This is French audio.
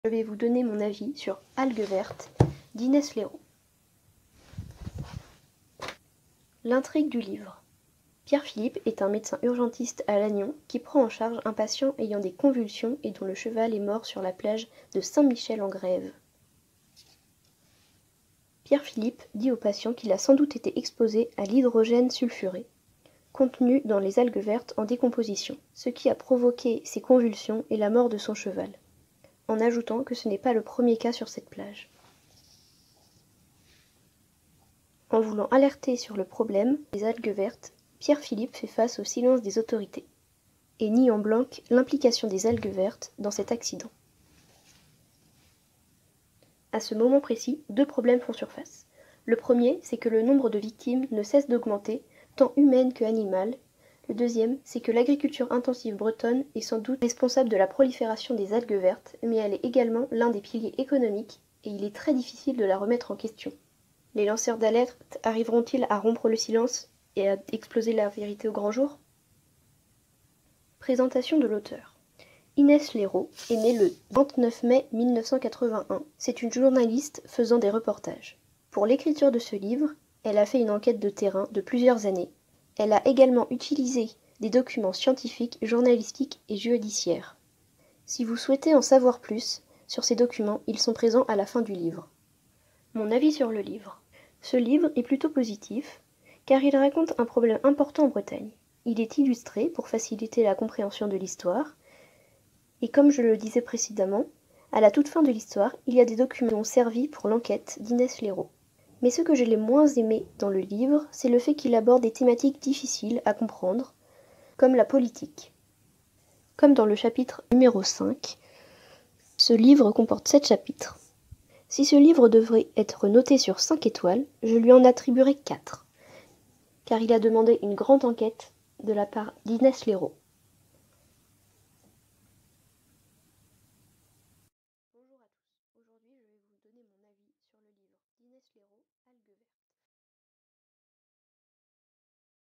Je vais vous donner mon avis sur Algues vertes d'Inès Léraud. L'intrigue du livre. Pierre-Philippe est un médecin urgentiste à Lannion qui prend en charge un patient ayant des convulsions et dont le cheval est mort sur la plage de Saint-Michel-en-Grève. Pierre-Philippe dit au patient qu'il a sans doute été exposé à l'hydrogène sulfuré, contenu dans les algues vertes en décomposition, ce qui a provoqué ses convulsions et la mort de son cheval, en ajoutant que ce n'est pas le premier cas sur cette plage. En voulant alerter sur le problème des algues vertes, Pierre-Philippe fait face au silence des autorités et nie en blanc l'implication des algues vertes dans cet accident. À ce moment précis, deux problèmes font surface. Le premier, c'est que le nombre de victimes ne cesse d'augmenter, tant humaines que animales. Le deuxième, c'est que l'agriculture intensive bretonne est sans doute responsable de la prolifération des algues vertes, mais elle est également l'un des piliers économiques et il est très difficile de la remettre en question. Les lanceurs d'alerte arriveront-ils à rompre le silence et à exploser la vérité au grand jour? Présentation de l'auteur. Inès Léraud est née le 29 mai 1981. C'est une journaliste faisant des reportages. Pour l'écriture de ce livre, elle a fait une enquête de terrain de plusieurs années. Elle a également utilisé des documents scientifiques, journalistiques et judiciaires. Si vous souhaitez en savoir plus sur ces documents, ils sont présents à la fin du livre. Mon avis sur le livre. Ce livre est plutôt positif, car il raconte un problème important en Bretagne. Il est illustré pour faciliter la compréhension de l'histoire, et comme je le disais précédemment, à la toute fin de l'histoire, il y a des documents qui ont servi pour l'enquête d'Inès Léraud. Mais ce que j'ai le moins aimé dans le livre, c'est le fait qu'il aborde des thématiques difficiles à comprendre, comme la politique. Comme dans le chapitre numéro 5, ce livre comporte 7 chapitres. Si ce livre devrait être noté sur 5 étoiles, je lui en attribuerai 4, car il a demandé une grande enquête de la part d'Inès Léraud. Bonjour à tous, aujourd'hui je vais vous donner mon avis sur le livre d'Inès Léraud, Algues vertes.